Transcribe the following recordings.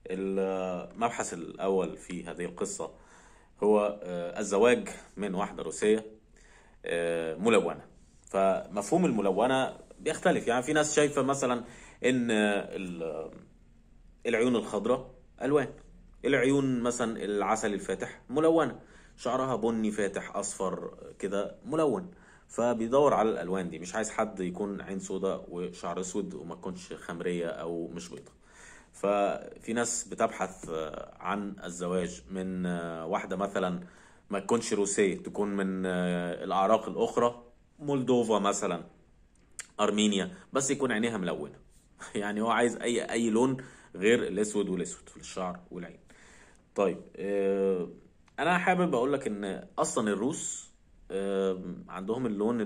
المبحث الأول في هذه القصة هو الزواج من واحدة روسية ملونة. فمفهوم الملونة بيختلف، يعني في ناس شايفة مثلا إن العيون الخضراء ألوان، العيون مثلا العسل الفاتح ملونة، شعرها بني فاتح أصفر كده ملون. فبيدور على الألوان دي، مش عايز حد يكون عين سوداء وشعر أسود وما تكونش خمرية أو مش بيضة. ففي ناس بتبحث عن الزواج من واحدة مثلا ما تكونش روسية، تكون من الأعراق الأخرى، مولدوفا مثلا، أرمينيا، بس يكون عينيها ملونة. يعني هو عايز أي لون غير الأسود، والأسود في الشعر والعين. طيب أنا حابب أقول لك إن أصلا الروس عندهم اللون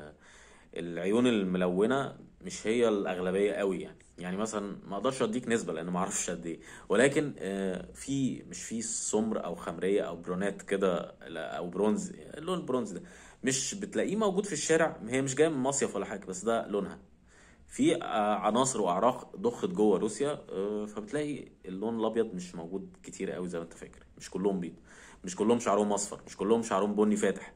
العيون الملونة مش هي الأغلبية قوي، يعني مثلا ما اقدرش اديك نسبة لان ما اعرفش قد ايه، ولكن في مش في سمر او خمرية او برونات كده، او برونز، اللون البرونز ده مش بتلاقيه موجود في الشارع، هي مش جاية من مصيف ولا حاجة، بس ده لونها. في عناصر واعراق ضخت جوه روسيا، فبتلاقي اللون الابيض مش موجود كتير قوي زي ما انت فاكر، مش كلهم بيض، مش كلهم شعرهم اصفر، مش كلهم شعرهم بني فاتح.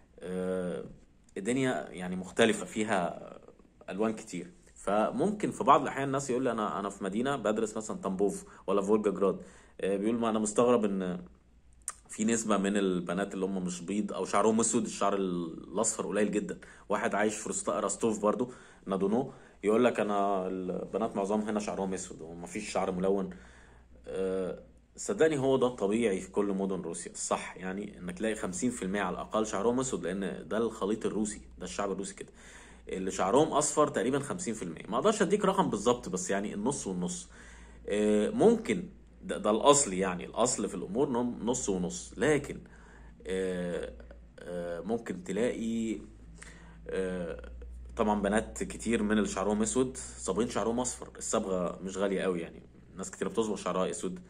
آه، الدنيا يعني مختلفة فيها ألوان كتير. فممكن في بعض الأحيان الناس يقول لي أنا في مدينة بدرس مثلا تامبوف ولا فولجا جراد، بيقول ما أنا مستغرب إن في نسبة من البنات اللي هم مش بيض أو شعرهم أسود، الشعر الأصفر قليل جدا. واحد عايش في رستوف برضو، نادونو، يقول لك أنا البنات معظمهم هنا شعرهم أسود ومفيش شعر ملون. أه، صدقني هو ده الطبيعي في كل مدن روسيا الصح، يعني انك تلاقي 50% على الاقل شعرهم اسود، لان ده الخليط الروسي، ده الشعب الروسي كده. اللي شعرهم اصفر تقريبا 50%، ما اقدرش اديك رقم بالظبط بس يعني النص والنص. ممكن ده الاصل، يعني الاصل في الامور إنهم نص ونص، لكن آه، ممكن تلاقي آه، طبعا بنات كتير من اللي شعرهم اسود صابغين شعرهم اصفر. الصبغه مش غاليه قوي يعني، ناس كتير بتصبغ شعرها اسود،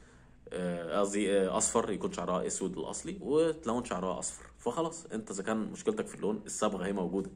قصدي اصفر، يكون شعرها اسود الاصلي وتلون شعرها اصفر، فخلاص انت اذا كان مشكلتك في اللون الصبغه هي موجوده.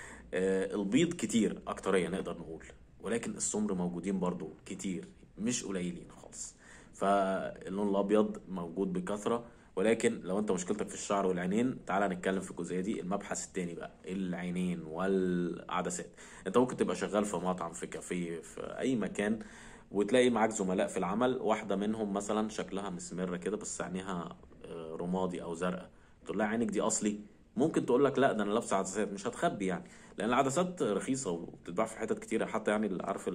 البيض كتير اكترية نقدر نقول، ولكن السمر موجودين برضو كتير، مش قليلين خالص. فاللون الابيض موجود بكثرة، ولكن لو انت مشكلتك في الشعر والعينين تعالى نتكلم في الجزئية دي. المبحث التاني بقى العينين والعدسات. انت ممكن تبقى شغال في مطعم، في كافيه، في اي مكان، وتلاقي معاك زملاء في العمل، واحدة منهم مثلا شكلها مسمرة كده بس عينيها رمادي او زرقاء، تقول لها عينك دي اصلي؟ ممكن تقول لك لا ده انا لابسه عدسات، مش هتخبي يعني، لان العدسات رخيصه وبتتباع في حتت كتيره، حتى يعني اللي عارف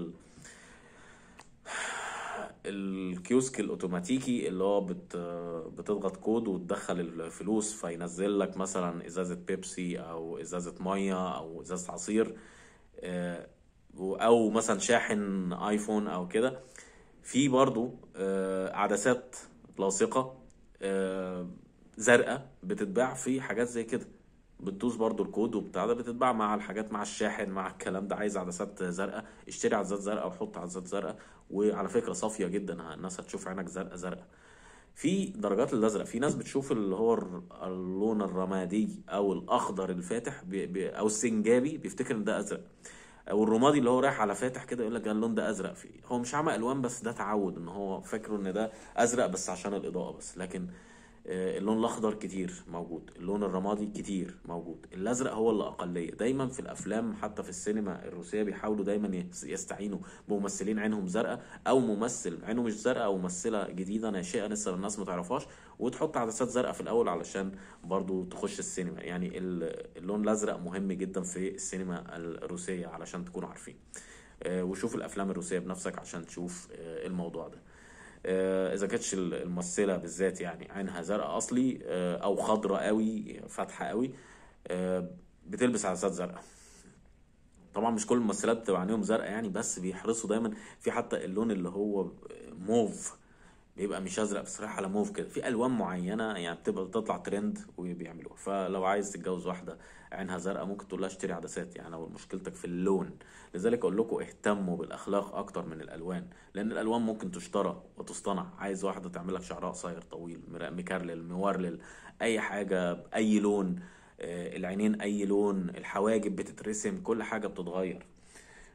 الكيوسك الاوتوماتيكي اللي هو بتضغط كود وتدخل الفلوس فينزل لك مثلا ازازه بيبسي او ازازه ميه او ازازه عصير، آه، او مثلا شاحن ايفون او كده. في برضو عدسات لاصقة آه، زرقاء بتتباع في حاجات زي كده، بتدوس برضو الكود وبتاع ده، بتتباع مع الحاجات، مع الشاحن، مع الكلام ده. عايز عدسات زرقاء اشتري عدسات زرقاء وحط عدسات زرقاء، وعلى فكرة صافية جدا، الناس هتشوف عينك زرقاء زرقاء. في درجات الازرق، في ناس بتشوف اللي هو اللون الرمادي او الاخضر الفاتح او السنجابي بيفتكر ان ده ازرق، او الرمادي اللي هو رايح على فاتح كده يقول لك ده اللون ده ازرق. فيه هو مش عمى الوان، بس ده تعود ان هو فاكره ان ده ازرق بس عشان الاضاءه بس. لكن اللون الاخضر كتير موجود، اللون الرمادي كتير موجود، الازرق هو اللي اقليه. دايما في الافلام حتى في السينما الروسيه بيحاولوا دايما يستعينوا بممثلين عينهم زرقاء، او ممثل عينه مش زرقاء، او ممثله جديده ناشئه لسه الناس ما تعرفهاش، وتحط عدسات زرقاء في الاول علشان برضو تخش السينما. يعني اللون الازرق مهم جدا في السينما الروسيه علشان تكونوا عارفين. وشوف الافلام الروسيه بنفسك عشان تشوف الموضوع ده. اذا كانتش الممثله بالذات يعني عينها زرقاء اصلي، او خضراء قوي فاتحه قوي، بتلبس عدسات زرقاء. طبعا مش كل الممثلات بتبقى عينيهم زرقاء يعني، بس بيحرصوا دايما في حتى اللون اللي هو موف، بيبقى مش ازرق بس رايح على موف كده، في الوان معينه يعني بتبقى بتطلع ترند وبيعملوها. فلو عايز تتجوز واحده عينها زرقاء ممكن تقول لها اشتري عدسات، يعني لو مشكلتك في اللون. لذلك اقول لكم اهتموا بالاخلاق اكتر من الالوان، لان الالوان ممكن تشترى وتصطنع. عايز واحده تعمل لك شعرها قصير طويل مكرلل مورلل، اي حاجه اي لون، العينين اي لون، الحواجب بتترسم، كل حاجه بتتغير.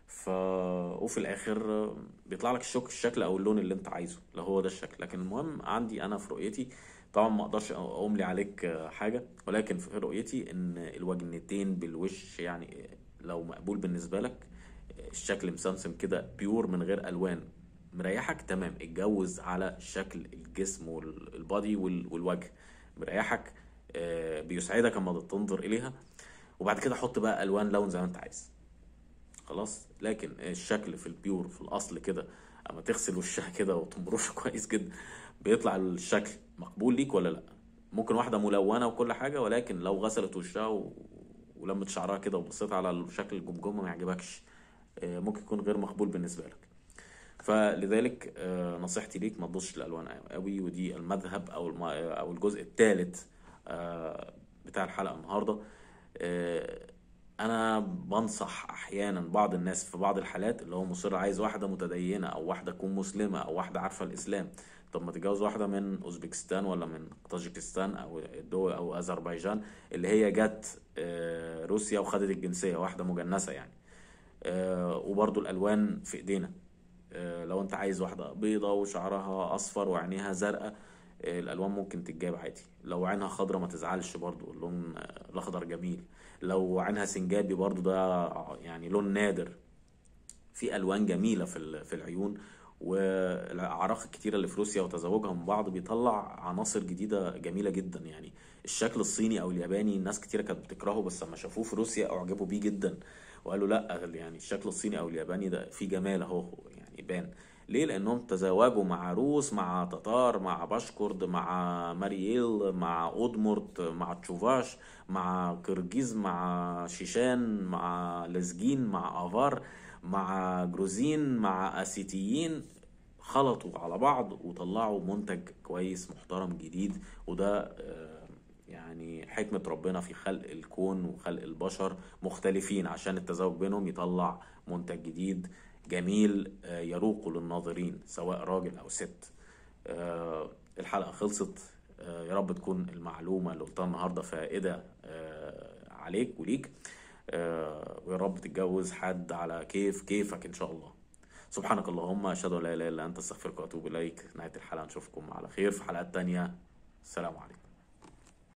ف وفي الاخر بيطلع لك الشكل او اللون اللي انت عايزه لو هو ده الشكل. لكن المهم عندي انا في رؤيتي، طبعا ما اقدرش املي عليك حاجه، ولكن في رؤيتي ان الوجنتين بالوش يعني لو مقبول بالنسبه لك، الشكل مسمسم كده بيور من غير الوان، مريحك تمام، اتجوز على شكل الجسم والبادي والوجه، مريحك، بيسعدك اما تنظر اليها. وبعد كده حط بقى الوان لون زي ما انت عايز، خلاص. لكن الشكل في البيور في الاصل كده، اما تغسل وشها كده وتمرشه كويس جدا، بيطلع الشكل مقبول ليك ولا لا؟ ممكن واحده ملونه وكل حاجه، ولكن لو غسلت وشها ولمت شعرها كده وبصيت على شكل الجمجمه ما يعجبكش، ممكن يكون غير مقبول بالنسبه لك. فلذلك نصيحتي ليك ما تبصش الالوان قوي. ودي المذهب او الجزء الثالث بتاع الحلقه النهارده. انا بنصح احيانا بعض الناس في بعض الحالات اللي هو مصر عايز واحده متدينه او واحده تكون مسلمه او واحده عارفه الاسلام، طب ما تتجوز واحده من اوزبكستان ولا من طاجيكستان او الدول او اذربيجان اللي هي جت روسيا وخدت الجنسيه، واحده مجنسه يعني. وبرضو الالوان في ايدينا. لو انت عايز واحده بيضه وشعرها اصفر وعينيها زرقاء، الالوان ممكن تتجاب عادي. لو عينها خضرة ما تزعلش، برضو اللون الاخضر جميل. لو عينها سنجابي برضو ده يعني لون نادر. في الوان جميله في العيون. والاعراق الكتيره اللي في روسيا وتزاوجها من بعض بيطلع عناصر جديده جميله جدا يعني. الشكل الصيني او الياباني الناس كتيره كانت بتكرهه، بس لما شافوه في روسيا اعجبوا بيه جدا، وقالوا لا يعني الشكل الصيني او الياباني ده فيه جمال اهو يعني بان. ليه؟ لانهم تزاوجوا مع روس، مع تتار، مع باشكورد، مع مارييل، مع اودمورت، مع تشوفاش، مع كرجيز، مع شيشان، مع لزجين، مع افار، مع جروزين، مع اسيتيين، خلطوا على بعض وطلعوا منتج كويس محترم جديد. وده يعني حكمة ربنا في خلق الكون وخلق البشر مختلفين، عشان التزاوج بينهم يطلع منتج جديد جميل يروق للناظرين سواء راجل أو ست. الحلقة خلصت. يا رب تكون المعلومة اللي قلتها النهاردة فائدة عليك وليك. ويا رب تتجوز حد على كيفك إن شاء الله. سبحانك اللهم أشهد أن لا إله إلا أنت، أستغفرك وأتوب إليك. نهاية الحلقة، نشوفكم على خير في حلقات تانية. السلام عليكم.